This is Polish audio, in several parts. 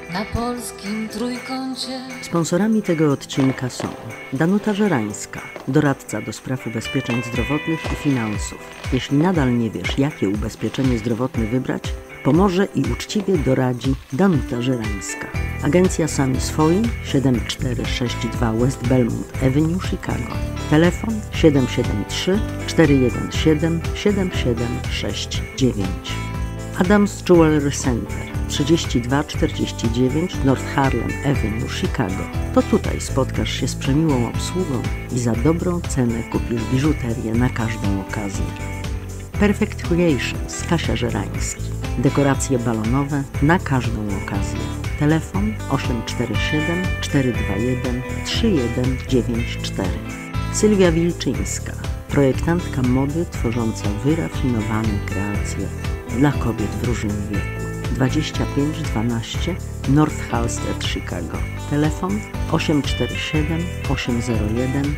Na polskim trójkącie. Sponsorami tego odcinka są Danuta Żerańska, doradca do spraw ubezpieczeń zdrowotnych i finansów. Jeśli nadal nie wiesz, jakie ubezpieczenie zdrowotne wybrać, pomoże i uczciwie doradzi Danuta Żerańska. Agencja Sami Swoi, 7462 West Belmont Avenue, Chicago. Telefon 773 417 7769. Adams Jewelry Center, 3249 North Harlem Avenue, Chicago. To tutaj spotkasz się z przemiłą obsługą i za dobrą cenę kupisz biżuterię na każdą okazję. Perfect Creations, Kasia Żerański. Dekoracje balonowe na każdą okazję. Telefon 847 421 3194. Sylwia Wilczyńska, projektantka mody tworząca wyrafinowane kreacje dla kobiet w różnym wieku. 2512 North Halstead, Chicago. Telefon 847 801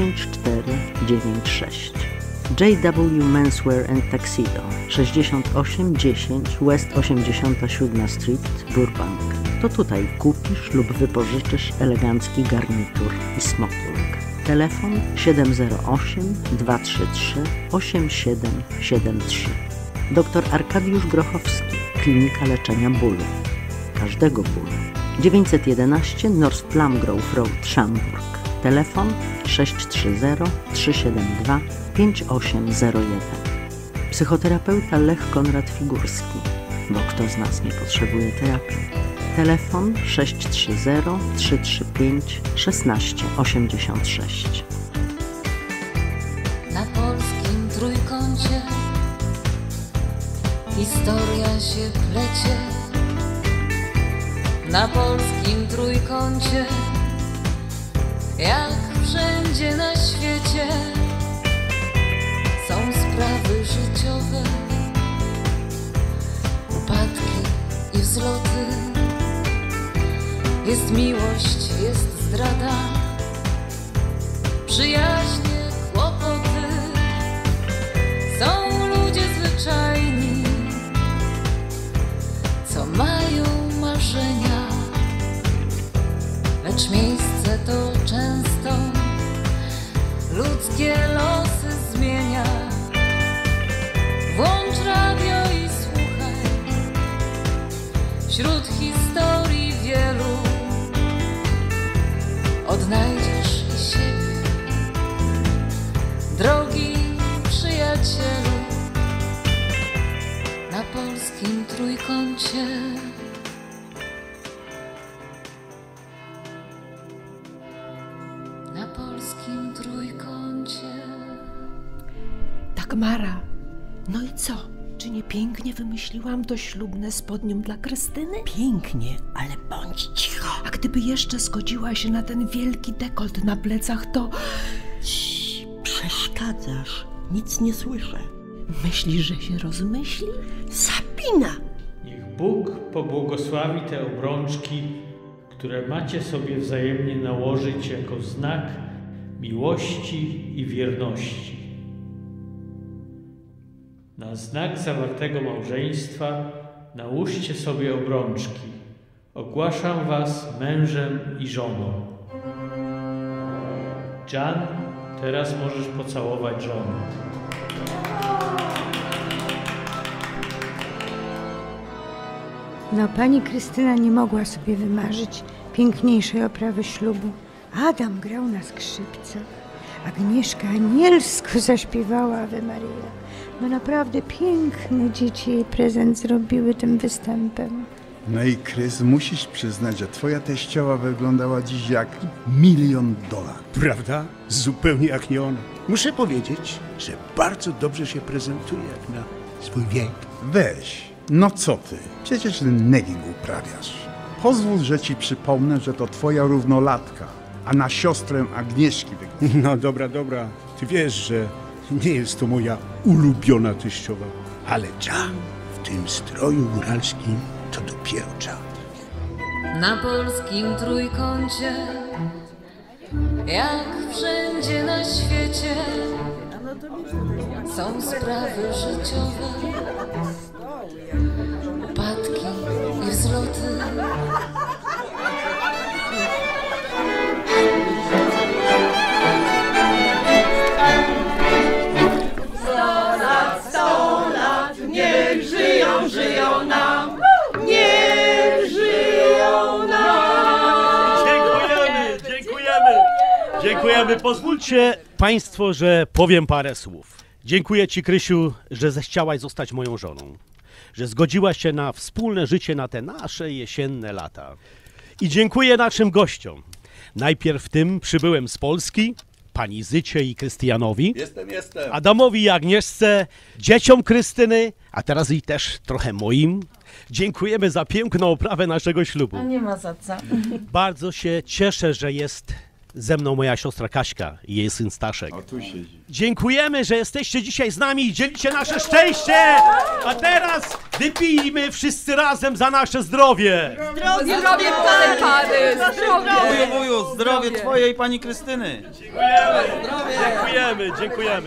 9496. JW Menswear and Tuxedo, 6810 West 87 Street, Burbank. To tutaj kupisz lub wypożyczysz elegancki garnitur i smoking. Telefon 708 233 8773. Dr Arkadiusz Grochowski, Klinika Leczenia Bólu. Każdego bólu. 911 North Plum Grove Road, Schaumburg. Telefon 630 372 5801. Psychoterapeuta Lech Konrad Figurski, bo kto z nas nie potrzebuje terapii. Telefon 630 335 1686. Na polskim trójkącie historia się plecie. Na polskim trójkącie, jak wszędzie na świecie, są sprawy życiowe, upadki i wzloty. Jest miłość, jest zdrada, przyjaźnie, kłopoty. Są ludzie zwyczajni, co mają marzenia, lecz miejsce to często ludzkie losy zmienia. Włącz radio i słuchaj, wśród historii wielu odnajdziesz i siebie, drogi przyjacielu. Na polskim trójkącie. Na polskim trójkącie. Dagmara, no i co? Czy nie pięknie wymyśliłam to ślubne spodnium dla Krystyny? Pięknie, ale bądź cicho. A gdyby jeszcze zgodziła się na ten wielki dekolt na plecach, to... Cii, przeszkadzasz. Nic nie słyszę. Myślisz, że się rozmyśli? Sabina! Niech Bóg pobłogosławi te obrączki, które macie sobie wzajemnie nałożyć jako znak miłości i wierności. Na znak zawartego małżeństwa nałóżcie sobie obrączki. Ogłaszam was mężem i żoną. Jan, teraz możesz pocałować żonę. No, pani Krystyna nie mogła sobie wymarzyć piękniejszej oprawy ślubu. Adam grał na skrzypcach, Agnieszka anielsko zaśpiewała Ave Maria. No naprawdę piękny dzieci jej prezent zrobiły tym występem. No i Krys, musisz przyznać, że twoja teściowa wyglądała dziś jak $1 000 000. Prawda? Zupełnie jak nie ona. Muszę powiedzieć, że bardzo dobrze się prezentuje jak na swój wiek. Weź, no co ty? Przecież ten negging uprawiasz. Pozwól, że ci przypomnę, że to twoja równolatka, a na siostrę Agnieszki wygląda. No dobra. Ty wiesz, że nie jest to moja ulubiona teściowa. Ale Jan w tym stroju góralskim to dopiero czad. Na polskim trójkącie, jak wszędzie na świecie, są sprawy życiowe, upadki i wzloty. Dziękujemy. Pozwólcie Państwo, że powiem parę słów. Dziękuję Ci, Krysiu, że zechciałaś zostać moją żoną. Że zgodziłaś się na wspólne życie na te nasze jesienne lata. I dziękuję naszym gościom. Najpierw tym przybyłem z Polski, pani Zycie i Krystianowi. Jestem. Adamowi i Agnieszce, dzieciom Krystyny, a teraz i też trochę moim. Dziękujemy za piękną oprawę naszego ślubu. A nie ma za co. Bardzo się cieszę, że jest ze mną moja siostra Kaśka i jej syn Staszek. O, tu siedzi. Dziękujemy, że jesteście dzisiaj z nami i dzielicie nasze szczęście! A teraz wypijmy wszyscy razem za nasze zdrowie! Zdrowie młodej pary! Zdrowie! Wuju, zdrowie twoje i pani Krystyny! Dziękujemy!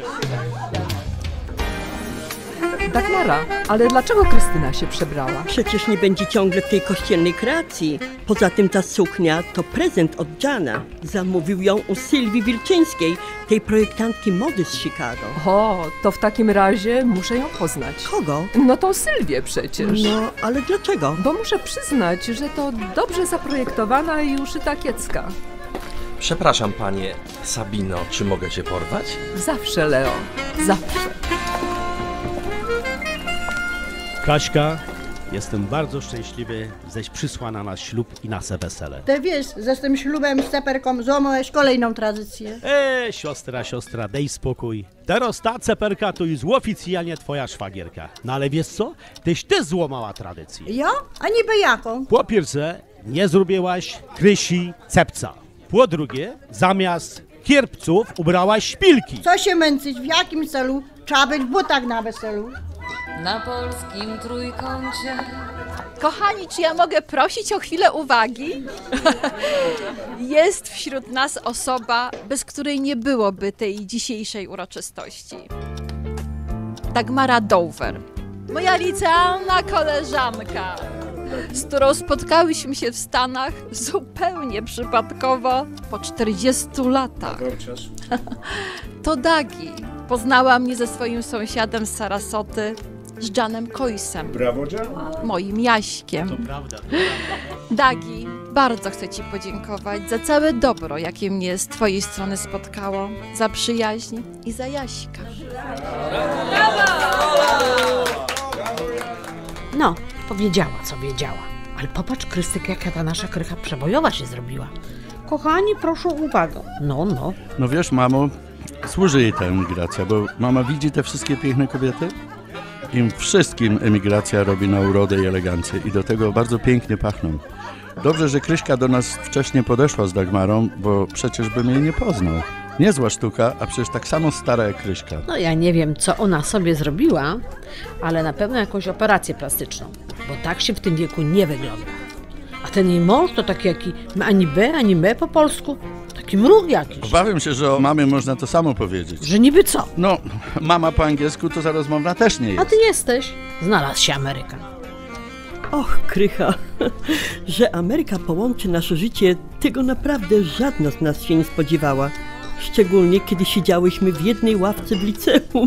Dagmara, ale dlaczego Krystyna się przebrała? Przecież nie będzie ciągle w tej kościelnej kreacji. Poza tym ta suknia to prezent od Jana. Zamówił ją u Sylwii Wilczyńskiej, tej projektantki mody z Chicago. O, to w takim razie muszę ją poznać. Kogo? No tą Sylwię przecież. No, ale dlaczego? Bo muszę przyznać, że to dobrze zaprojektowana i uszyta kiecka. Przepraszam, panie Sabino, czy mogę cię porwać? Zawsze, Leo, zawsze. Kaśka, jestem bardzo szczęśliwy, żeś przysła na nas ślub i nasze wesele. Ty wiesz, ze z tym ślubem z ceperką złamałeś kolejną tradycję. Siostra, daj spokój. Teraz ta ceperka to już oficjalnie twoja szwagierka. No ale wiesz co? Tyś ty złamała tradycję. Ja? A niby jaką? Po pierwsze, nie zrobiłaś Krysi cepca. Po drugie, zamiast kierpców ubrałaś szpilki. Co się męczyć? W jakim celu? Trzeba być w butach na weselu. Na polskim trójkącie. Kochani, czy ja mogę prosić o chwilę uwagi? Jest wśród nas osoba, bez której nie byłoby tej dzisiejszej uroczystości. Dagmara Dover, moja licealna koleżanka, z którą spotkałyśmy się w Stanach zupełnie przypadkowo po 40 latach. To Dagi poznała mnie ze swoim sąsiadem z Sarasoty, z Janem Coysem. Brawo, Jan. Moim Jaśkiem. To prawda. Dagi, bardzo chcę Ci podziękować za całe dobro, jakie mnie z Twojej strony spotkało, za przyjaźń i za Jaśka. No, powiedziała, co wiedziała. Ale popatrz, Krystyk, jaka ta nasza krycha przebojowa się zrobiła. Kochani, proszę o uwagę. No. No wiesz, mamo, służy jej ta emigracja, bo mama widzi te wszystkie piękne kobiety. Im wszystkim emigracja robi na urodę i elegancję i do tego bardzo pięknie pachną. Dobrze, że Kryśka do nas wcześniej podeszła z Dagmarą, bo przecież bym jej nie poznał. Niezła sztuka, a przecież tak samo stara jak Kryśka. No ja nie wiem, co ona sobie zrobiła, ale na pewno jakąś operację plastyczną, bo tak się w tym wieku nie wygląda. A ten jej mąż to taki jaki ani B po polsku, taki mruk jakiś. Obawiam się, że o mamie można to samo powiedzieć. Że niby co? No, mama po angielsku to za rozmowna też nie jest. A ty jesteś. Znalazł się Amerykan. Och, krycha, że Ameryka połączy nasze życie, tego naprawdę żadna z nas się nie spodziewała. Szczególnie, kiedy siedziałyśmy w jednej ławce w liceum.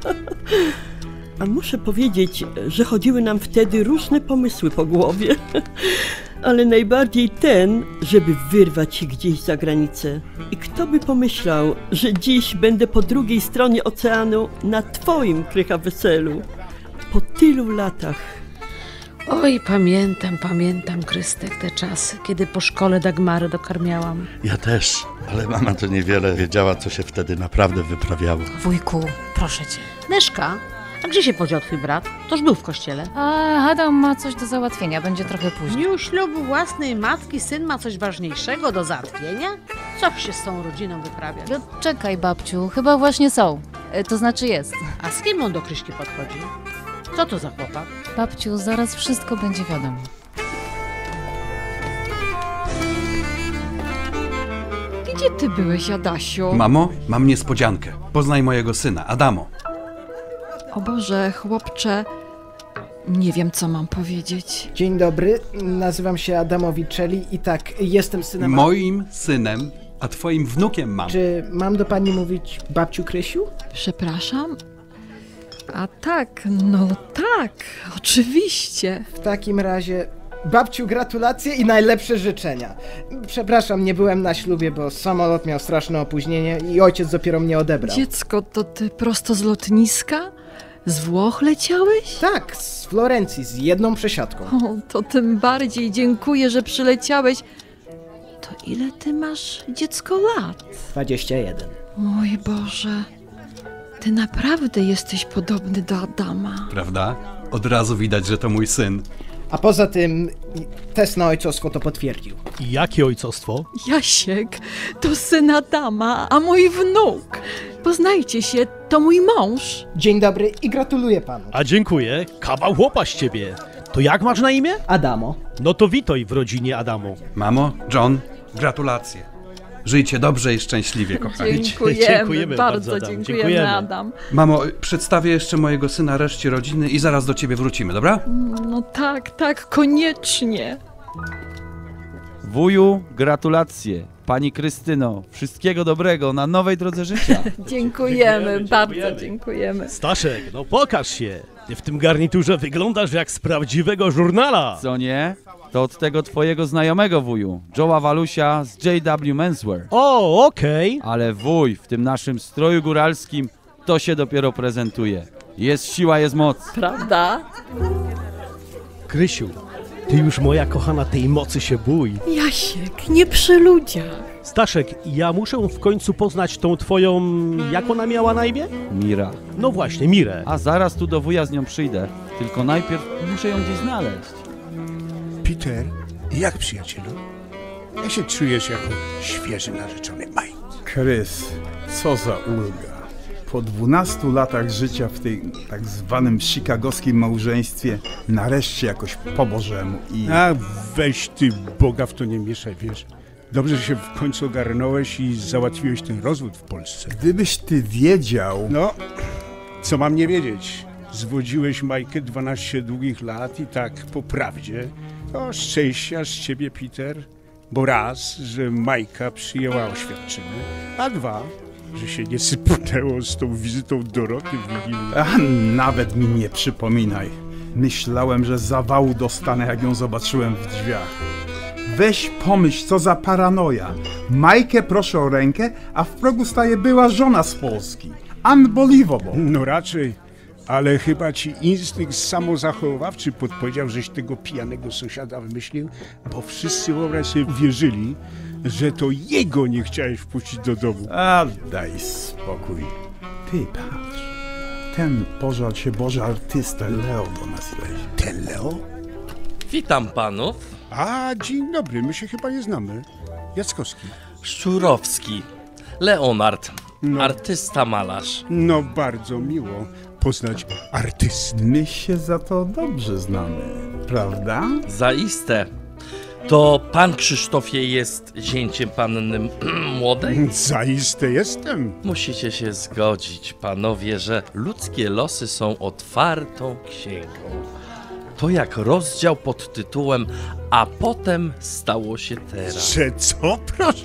A muszę powiedzieć, że chodziły nam wtedy różne pomysły po głowie. Ale najbardziej ten, żeby wyrwać się gdzieś za granicę. I kto by pomyślał, że dziś będę po drugiej stronie oceanu na twoim, krycha, weselu. Po tylu latach. Oj, pamiętam, Krystek, te czasy, kiedy po szkole Dagmarę dokarmiałam. Ja też, ale mama to niewiele wiedziała, co się wtedy naprawdę wyprawiało. Wujku, proszę cię. Neszka, a gdzie się podział twój brat? Toż był w kościele. A Adam ma coś do załatwienia, będzie trochę W później. dniu ślubu własnej matki syn ma coś ważniejszego do załatwienia? Co się z tą rodziną wyprawia? No, czekaj, babciu, chyba właśnie są. To znaczy jest. A z kim on do Kryśki podchodzi? Co to za chłopak? Babciu, zaraz wszystko będzie wiadomo. Gdzie ty byłeś, Adasiu? Mamo, mam niespodziankę. Poznaj mojego syna, Adamo. O Boże, chłopcze, nie wiem, co mam powiedzieć. Dzień dobry, nazywam się Adamowiczeli i tak, jestem synem... Moim synem, a twoim wnukiem mam. Czy mam do pani mówić babciu Krysiu? Przepraszam? A tak, no tak, oczywiście. W takim razie Babciu, gratulacje i najlepsze życzenia. Przepraszam, nie byłem na ślubie, bo samolot miał straszne opóźnienie i ojciec dopiero mnie odebrał. Dziecko, to ty prosto z lotniska? Z Włoch leciałeś? Tak, z Florencji, z jedną przesiadką. O, to tym bardziej dziękuję, że przyleciałeś. To ile ty masz, dziecko, lat? 21. Mój Boże, ty naprawdę jesteś podobny do Adama. Prawda? Od razu widać, że to mój syn. A poza tym test na ojcostwo to potwierdził. I jakie ojcostwo? Jasiek, to syn Adama, a mój wnuk. Poznajcie się, to mój mąż. Dzień dobry i gratuluję panu. A dziękuję, kawał chłopa z ciebie. To jak masz na imię? Adamo. No to witaj w rodzinie Adamo. Mamo, John, gratulacje. Żyjcie dobrze i szczęśliwie, kochani. Dziękujemy, bardzo dziękujemy, Adam. Mamo, przedstawię jeszcze mojego syna reszcie rodziny i zaraz do ciebie wrócimy, dobra? No tak, koniecznie. Wuju, gratulacje. Pani Krystyno, wszystkiego dobrego na nowej drodze życia. Dziękujemy, bardzo dziękujemy. Staszek, no pokaż się. Ty w tym garniturze wyglądasz jak z prawdziwego żurnala. Co nie? To od tego twojego znajomego, wuju, Joe'a Walusia z JW Menswear. O, okej. Ale wuj, w tym naszym stroju góralskim to się dopiero prezentuje. Jest siła, jest moc. Prawda? Krysiu, ty już moja kochana tej mocy się bój. Jasiek, nie przy ludziach. Staszek, ja muszę w końcu poznać tą twoją... Jak ona miała na imię? Mira. No właśnie, Mirę. A zaraz tu do wuja z nią przyjdę. Tylko najpierw muszę ją gdzieś znaleźć. Peter, jak przyjacielu? Jak się czujesz jako świeży narzeczony Mike? Krys, co za ulga. Po 12 latach życia w tej tak zwanym chicagowskim małżeństwie nareszcie jakoś po Bożemu i... A weź ty, Boga w to nie mieszaj, wiesz. Dobrze, że się w końcu ogarnąłeś i załatwiłeś ten rozwód w Polsce. Gdybyś ty wiedział... No, co mam nie wiedzieć? Zwodziłeś Majkę 12 długich lat i tak po prawdzie. To szczęścia z ciebie, Peter, bo raz, że Majka przyjęła oświadczyny, a dwa, że się nie sypnęło z tą wizytą Doroty w Wigilii. A nawet mi nie przypominaj. Myślałem, że zawału dostanę, jak ją zobaczyłem w drzwiach. Weź pomyśl, co za paranoja. Majkę proszę o rękę, a w progu staje była żona z Polski. Unbelievable. No raczej, ale chyba ci instynkt samozachowawczy podpowiedział, żeś tego pijanego sąsiada wymyślił, bo wszyscy wyobraź sobie wierzyli, że to jego nie chciałeś wpuścić do domu. A daj spokój. Ty patrz, ten pożal się Boże artysta Leo do nas lezie. Ten Leo? Witam panów. A, dzień dobry, my się chyba nie znamy. Jackowski. Szczurowski. Leonard. Artysta malarz. No bardzo miło poznać artystę. My się za to dobrze znamy, prawda? Zaiste. To pan Krzysztofie jest zięciem panny młodej? Zaiste jestem. Musicie się zgodzić, panowie, że ludzkie losy są otwartą księgą. To jak rozdział pod tytułem „A potem stało się teraz”. Że co, proszę?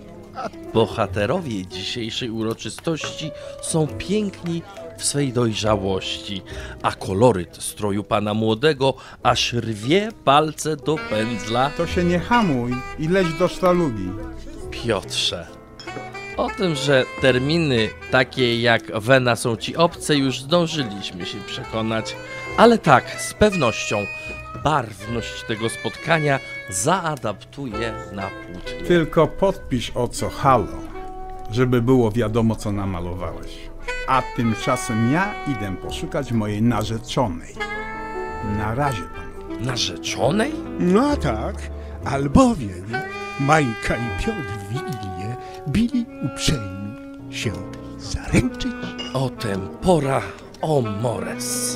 Bohaterowie dzisiejszej uroczystości są piękni w swej dojrzałości, a koloryt stroju pana młodego aż rwie palce do pędzla. To się nie hamuj i leć do sztalugi. Piotrze, o tym, że terminy takie jak wena są ci obce, już zdążyliśmy się przekonać, ale tak, z pewnością barwność tego spotkania zaadaptuje na płótnie. Tylko podpisz o co halo, żeby było wiadomo, co namalowałeś. A tymczasem ja idę poszukać mojej narzeczonej. Na razie, panu. Narzeczonej? No tak, albowiem Majka i Piotr w Wigilię byli uprzejmi się zaręczyć. O tempora, o mores.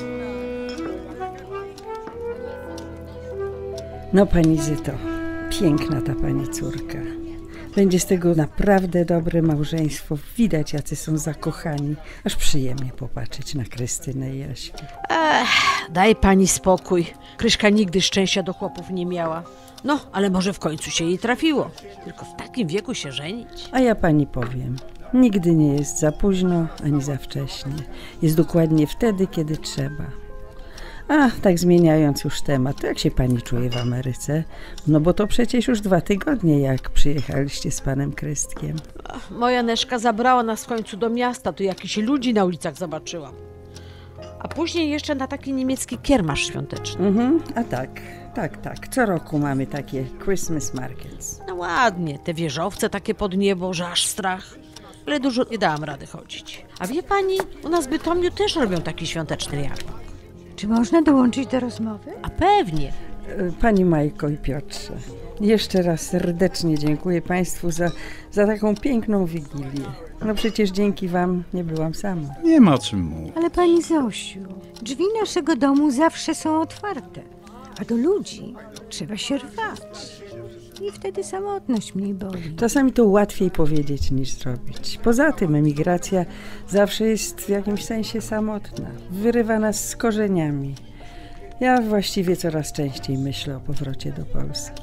No pani Zyto, piękna ta pani córka. Będzie z tego naprawdę dobre małżeństwo. Widać, jacy są zakochani. Aż przyjemnie popatrzeć na Krystynę i Jaśka. Daj pani spokój. Kryszka nigdy szczęścia do chłopów nie miała. No, ale może w końcu się jej trafiło. Tylko w takim wieku się żenić. A ja pani powiem, nigdy nie jest za późno, ani za wcześnie. Jest dokładnie wtedy, kiedy trzeba. A, tak zmieniając już temat, to jak się pani czuje w Ameryce? No bo to przecież już 2 tygodnie, jak przyjechaliście z panem Krystkiem. Moja Neszka zabrała nas w końcu do miasta, tu jakichś ludzi na ulicach zobaczyłam. A później jeszcze na taki niemiecki kiermasz świąteczny. A tak. Co roku mamy takie Christmas markets. No ładnie, te wieżowce takie pod niebo, że aż strach. Ale dużo nie dałam rady chodzić. A wie pani, u nas w Bytomiu też robią taki świąteczny jarmark. Czy można dołączyć do rozmowy? A pewnie. Pani Majko i Piotrze, jeszcze raz serdecznie dziękuję państwu za taką piękną Wigilię. No przecież dzięki wam nie byłam sama. Nie ma o czym mówić. Ale pani Zosiu, drzwi naszego domu zawsze są otwarte, a do ludzi trzeba się rwać. I wtedy samotność mniej boli. Czasami to łatwiej powiedzieć niż zrobić. Poza tym emigracja zawsze jest w jakimś sensie samotna. Wyrywa nas z korzeniami. Ja właściwie coraz częściej myślę o powrocie do Polski.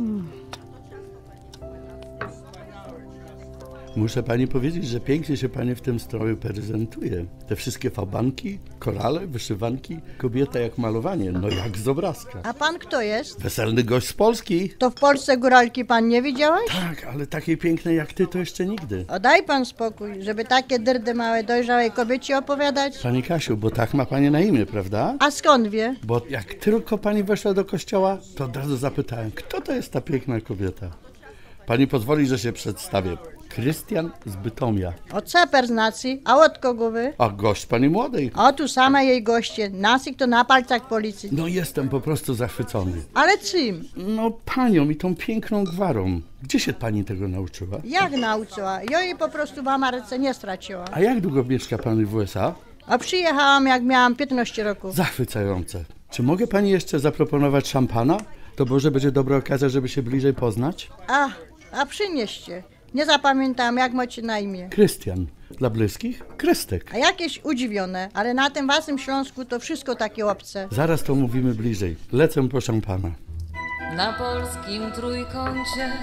Muszę pani powiedzieć, że pięknie się pani w tym stroju prezentuje. Te wszystkie fabanki, korale, wyszywanki, kobieta jak malowanie, no jak z obrazka. A pan kto jest? Weselny gość z Polski. To w Polsce góralki pan nie widziałeś? Tak, ale takiej pięknej jak ty to jeszcze nigdy. O, daj pan spokój, żeby takie dyrdy małe dojrzałej kobiecie opowiadać. Pani Kasiu, bo tak ma pani na imię, prawda? A skąd wie? Bo jak tylko pani weszła do kościoła, to od razu zapytałem, kto to jest ta piękna kobieta? Pani pozwoli, że się przedstawię. Krystian z Bytomia. O ceper z nacji, a od kogo wy? A gość pani młodej. O, tu same jej goście, nasik to na palcach policji. No jestem po prostu zachwycony. Ale czym? No panią i tą piękną gwarą. Gdzie się pani tego nauczyła? Jak nauczyła? Ja jej po prostu w Ameryce nie straciła. A jak długo mieszka pani w USA? A przyjechałam jak miałam 15 roku. Zachwycające. Czy mogę pani jeszcze zaproponować szampana? To może będzie dobra okazja, żeby się bliżej poznać? A przynieście. Nie zapamiętam, jak macie na imię. Krystian. Dla bliskich? Krystek. A jakieś udziwione, ale na tym waszym Śląsku to wszystko takie obce. Zaraz to mówimy bliżej. Lecę po szampana. Na polskim trójkącie.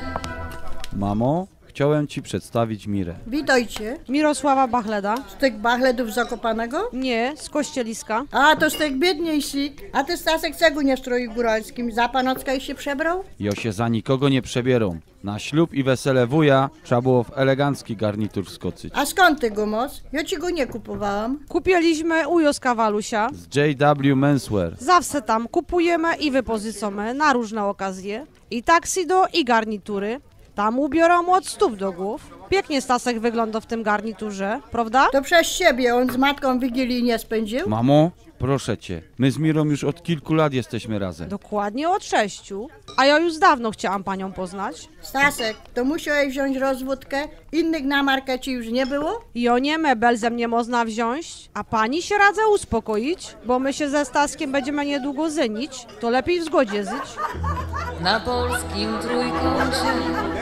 Mamo, chciałem ci przedstawić Mirę. Witajcie. Mirosława Bachleda. Z tych Bachledów Zakopanego? Nie, z Kościeliska. A, to z tych biedniejsi. A ty, Stasek, czego nie w stroju góralskim? Za Panocka i się przebrał? Jo się za nikogo nie przebierą. Na ślub i wesele wuja trzeba było w elegancki garnitur wskoczyć. A skąd ty go moc? Ja ci go nie kupowałam. Kupiliśmy u Joska Walusia. Z JW Menswear. Zawsze tam kupujemy i wypozycamy na różne okazje. I taksido, i garnitury. Tam ubiorą od stóp do głów. Pięknie Stasek wygląda w tym garniturze, prawda? To przez siebie, on z matką Wigilii nie spędził? Mamo, proszę cię, my z Mirą już od kilku lat jesteśmy razem. Dokładnie od 6. A ja już dawno chciałam panią poznać. Stasek, to musiałeś wziąć rozwódkę? Innych na markecie już nie było? Jo nie mebel ze mnie można wziąć, a pani się radzę uspokoić, bo my się ze Staskiem będziemy niedługo zynić, to lepiej w zgodzie zyć. Na polskim trójkącie.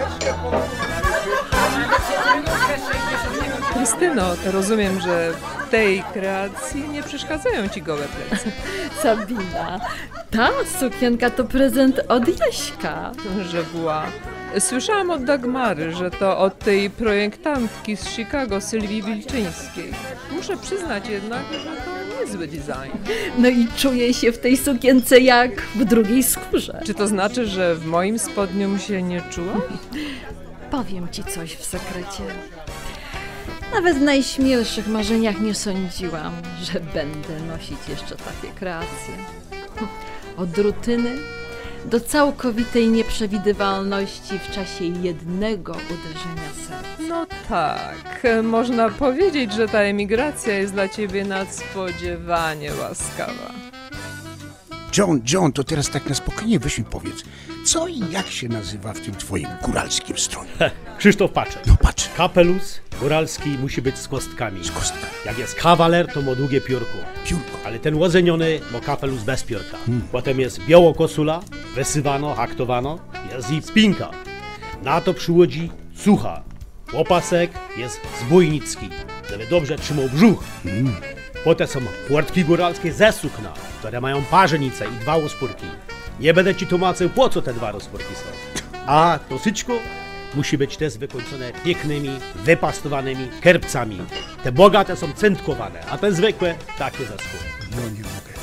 Krystyno, rozumiem, że w tej kreacji nie przeszkadzają ci gołe plecy. Sabina, ta sukienka to prezent od Jaśka. Że była. Słyszałam od Dagmary, że to od tej projektantki z Chicago, Sylwii Wilczyńskiej. Muszę przyznać jednak, że to niezły design. No i czuję się w tej sukience jak w drugiej skórze. Czy to znaczy, że w moim spodniu się nie czuła? Powiem ci coś w sekrecie. Nawet w najśmielszych marzeniach nie sądziłam, że będę nosić jeszcze takie kreacje. Od rutyny do całkowitej nieprzewidywalności w czasie jednego uderzenia serca. No tak, można powiedzieć, że ta emigracja jest dla ciebie nadspodziewanie łaskawa. John, to teraz tak na spokojnie weź mi powiedz, co i jak się nazywa w tym twoim góralskim stroju? Krzysztof Paczek. No patrz. Kapelus góralski musi być z kostkami. Z kostkami. Jak jest kawaler, to ma długie piórko. Piórko. Ale ten łozeniony ma kapelus bez piórka. Potem jest biało kosula, wysywano, haktowano, jest i spinka. Na to przyłodzi sucha. Łopasek jest zbójnicki, żeby dobrze trzymał brzuch. Potem są płotki góralskie ze sukna, które mają parzenice i 2 rozpórki. Nie będę ci tłumaczył, po co te 2 rozpórki są. A tosyczko musi być też wykończone pięknymi, wypastowanymi kerbcami. Te bogate są cyntkowane, a te zwykłe takie ze skóry. No nie mogę.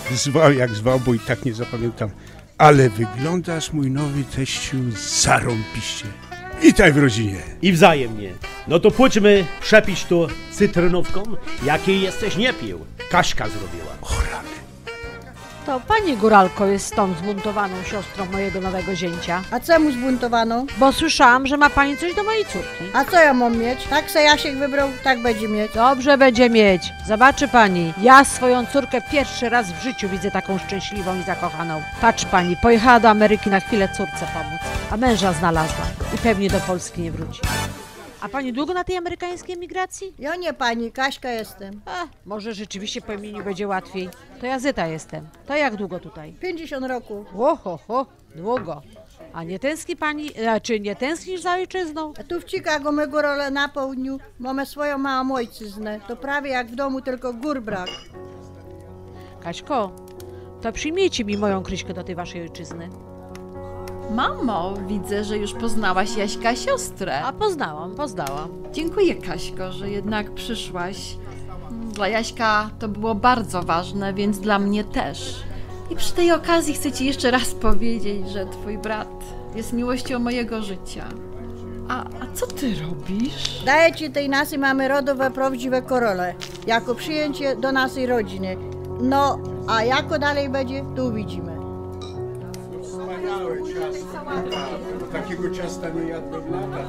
Zwał jak zwał, bo i tak nie zapamiętam. Ale wyglądasz, mój nowy teściu, zarąbiście. Witaj w rodzinie. I wzajemnie. No to pójdźmy przepić to cytrynówką, jakiej jesteś nie pił. Kaśka zrobiła. To pani Góralko jest tą zbuntowaną siostrą mojego nowego zięcia. A czemu zbuntowano? Bo słyszałam, że ma pani coś do mojej córki. A co ja mam mieć? Tak se Jasiek wybrał, tak będzie mieć. Dobrze będzie mieć. Zobaczy pani, ja swoją córkę pierwszy raz w życiu widzę taką szczęśliwą i zakochaną. Patrz pani, pojechała do Ameryki na chwilę córce pomóc, a męża znalazła i pewnie do Polski nie wróci. A pani długo na tej amerykańskiej emigracji? Ja nie pani, Kaśka jestem. Może rzeczywiście po imieniu będzie łatwiej. To ja Zyta jestem. To jak długo tutaj? 50 roku. Oho, długo. A nie tęskni pani, czy nie tęsknisz za ojczyzną? A tu w Chicago my górole na południu mamy swoją małą ojczyznę. To prawie jak w domu, tylko gór brak. Kaśko, to przyjmijcie mi moją Kryśkę do tej waszej ojczyzny. Mamo, widzę, że już poznałaś Jaśka siostrę. A poznałam. Dziękuję, Kaśko, że jednak przyszłaś. Dla Jaśka to było bardzo ważne, więc dla mnie też. I przy tej okazji chcę ci jeszcze raz powiedzieć, że twój brat jest miłością mojego życia. A co ty robisz? Daję ci tej naszej mamy rodowe, prawdziwe korole. Jako przyjęcie do naszej rodziny. No, a jako dalej będzie, tu widzimy. Wspaniałe ciasto. Takiego ciasta nie jadłem lata.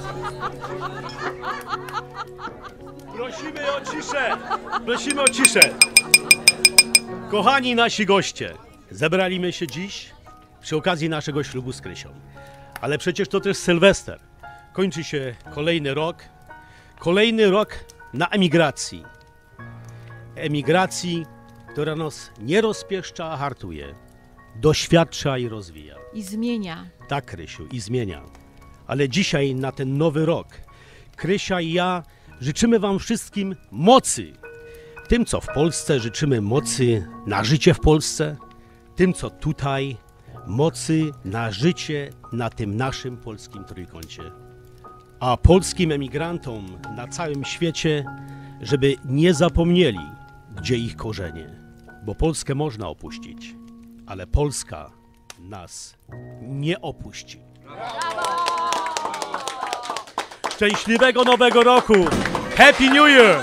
Prosimy o ciszę. Kochani nasi goście, zebraliśmy się dziś przy okazji naszego ślubu z Krysią. Ale przecież to też Sylwester. Kończy się kolejny rok na emigracji. Emigracji, która nas nie rozpieszcza, a hartuje. Doświadcza i rozwija. I zmienia. Tak, Krysiu, i zmienia. Ale dzisiaj na ten nowy rok Krysia i ja życzymy wam wszystkim mocy. Tym, co w Polsce, życzymy mocy na życie w Polsce. Tym, co tutaj, mocy na życie na tym naszym polskim trójkącie. A polskim emigrantom na całym świecie, żeby nie zapomnieli, gdzie ich korzenie. Bo Polskę można opuścić, ale Polska nas nie opuści. Szczęśliwego Nowego Roku! Happy New Year!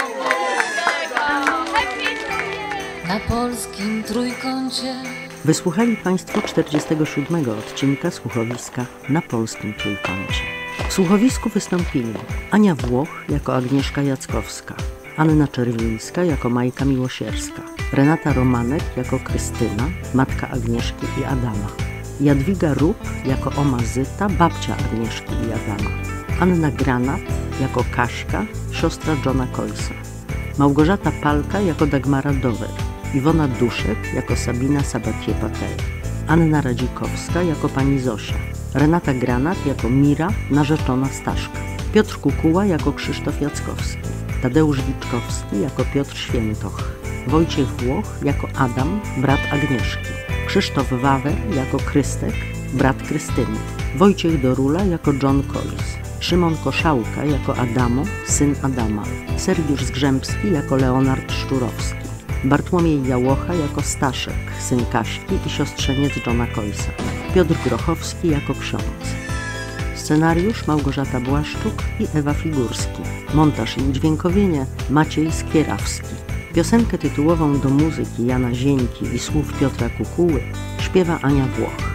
Na polskim trójkącie. Wysłuchali Państwo 47. odcinka słuchowiska Na polskim trójkącie. W słuchowisku wystąpili Ania Włoch jako Agnieszka Jackowska, Anna Czerwińska jako Majka Miłosierska, Renata Romanek jako Krystyna, matka Agnieszki i Adama, Jadwiga Rup jako Oma Zyta, babcia Agnieszki i Adama, Anna Granat jako Kaśka, siostra Johna Colesa, Małgorzata Palka jako Dagmara Dower, Iwona Duszek jako Sabina Sabatier-Patel, Anna Radzikowska jako pani Zosia, Renata Granat jako Mira, narzeczona Staszka, Piotr Kukuła jako Krzysztof Jackowski, Tadeusz Wiczkowski jako Piotr Świętoch, Wojciech Włoch jako Adam, brat Agnieszki, Krzysztof Wawer jako Krystek, brat Krystyny, Wojciech Dorula jako John Coles, Szymon Koszałka jako Adamo, syn Adama, Sergiusz Zgrzębski jako Leonard Szczurowski, Bartłomiej Jałocha jako Staszek, syn Kaśki i siostrzeniec Johna Colesa, Piotr Grochowski jako ksiądz. Scenariusz Małgorzata Błaszczuk i Ewa Figurski. Montaż i udźwiękowienie Maciej Skierawski. Piosenkę tytułową do muzyki Jana Zieńki i słów Piotra Kukuły śpiewa Ania Włoch.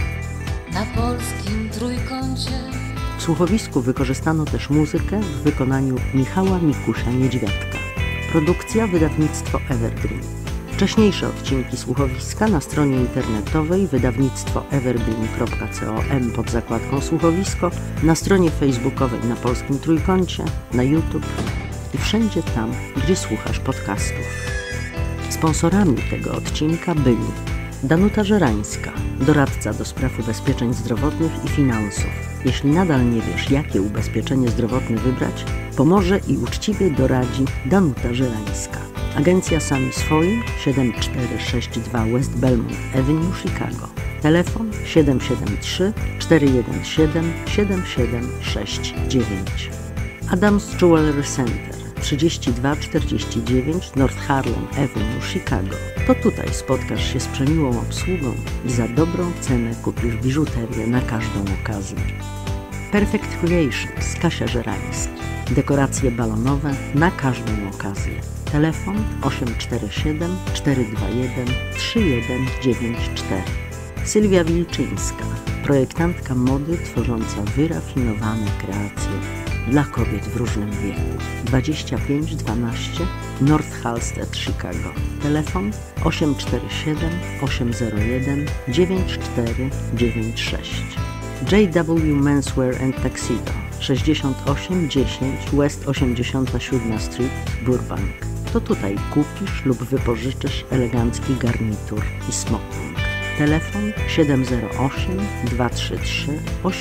Na polskim trójkącie. W słuchowisku wykorzystano też muzykę w wykonaniu Michała Mikusia Niedźwiadka. Produkcja wydawnictwo Evergreen. Wcześniejsze odcinki słuchowiska na stronie internetowej wydawnictwo evergreen.com pod zakładką słuchowisko, na stronie facebookowej Na polskim trójkącie, na YouTube i wszędzie tam, gdzie słuchasz podcastów. Sponsorami tego odcinka byli Danuta Żerańska, doradca do spraw ubezpieczeń zdrowotnych i finansów. Jeśli nadal nie wiesz, jakie ubezpieczenie zdrowotne wybrać, pomoże i uczciwie doradzi Danuta Żerańska. Agencja Sami Swoim 7462 West Belmont Avenue, Chicago. Telefon 773 417 7769. Adams Jewelry Center 3249 North Harlem Avenue, Chicago. To tutaj spotkasz się z przemiłą obsługą i za dobrą cenę kupisz biżuterię na każdą okazję. Perfect Creations, Kasia Żerański. Dekoracje balonowe na każdą okazję. Telefon 847 421 3194. Sylwia Wilczyńska, projektantka mody tworząca wyrafinowane kreacje dla kobiet w różnym wieku. 2512 North Halstead, Chicago. Telefon 847 801 9496. JW Menswear and Tuxedo, 6810 West 87 Street, Burbank. To tutaj kupisz lub wypożyczysz elegancki garnitur i smoking. Telefon 708 233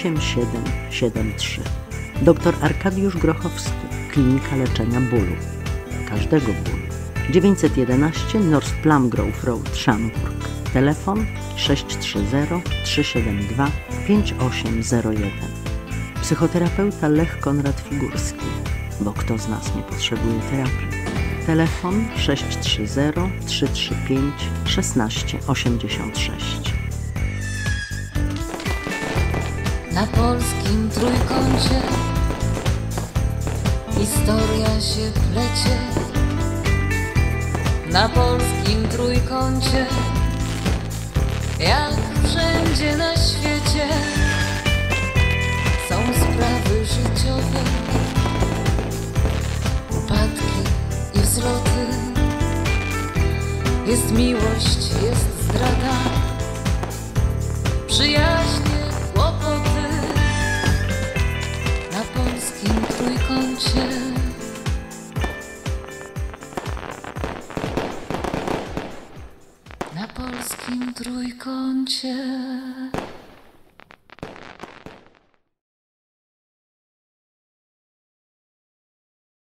8773. Dr Arkadiusz Grochowski, Klinika Leczenia Bólu. Każdego bólu. 911 North Plum Grove Road, Schaumburg. Telefon 630 372 5801. Psychoterapeuta Lech Konrad Figurski, bo kto z nas nie potrzebuje terapii. Telefon 630 335 1686. Na polskim trójkącie historia się plecie. Na polskim trójkącie, jak wszędzie na świecie, są sprawy życiowe, upadki i wzloty. Jest miłość, jest zdrada, przyjaźnie, kłopoty. Na polskim trójkącie. Na polskim trójkącie.